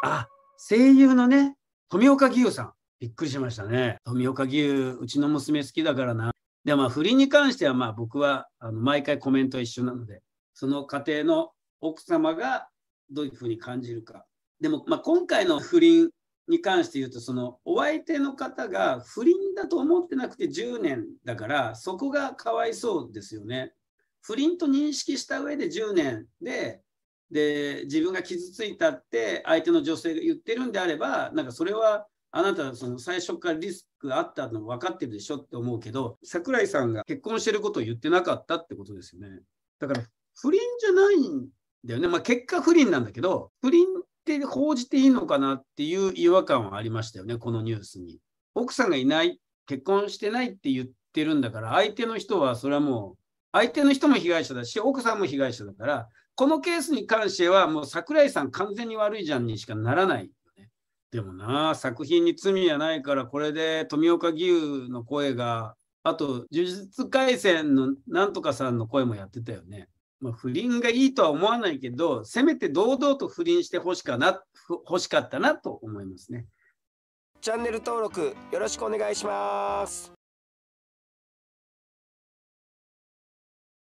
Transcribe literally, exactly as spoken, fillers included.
あ、声優のね、富岡義勇さん。びっくりしましたね。富岡義勇、うちの娘好きだからな。で、まあ、不倫に関しては、まあ、僕はあの毎回コメントは一緒なので、その家庭の奥様がどういうふうに感じるか。でも、まあ、今回の不倫に関して言うと、そのお相手の方が不倫だと思ってなくてじゅうねんだから、そこがかわいそうですよね。不倫と認識した上でじゅうねんで、で自分が傷ついたって相手の女性が言ってるんであれば、なんかそれはあなたその最初からリスクあったの分かってるでしょって思うけど、櫻井さんが結婚してることを言ってなかったってことですよね。だから不倫じゃないんだよね。まあ結果不倫なんだけど、不倫って報じていいのかなっていう違和感はありましたよね、このニュースに。奥さんがいない、結婚してないって言ってるんだから、相手の人はそれはもう相手の人も被害者だし、奥さんも被害者だから、このケースに関してはもう櫻井さん完全に悪いじゃんにしかならないよね。でもな、作品に罪はないから、これで富岡義勇の声が、あと呪術廻戦のなんとかさんの声もやってたよね。まあ、不倫がいいとは思わないけど、せめて堂々と不倫してほしかな、欲しかったなと思いますね。 チャンネル登録よろしくお願いします。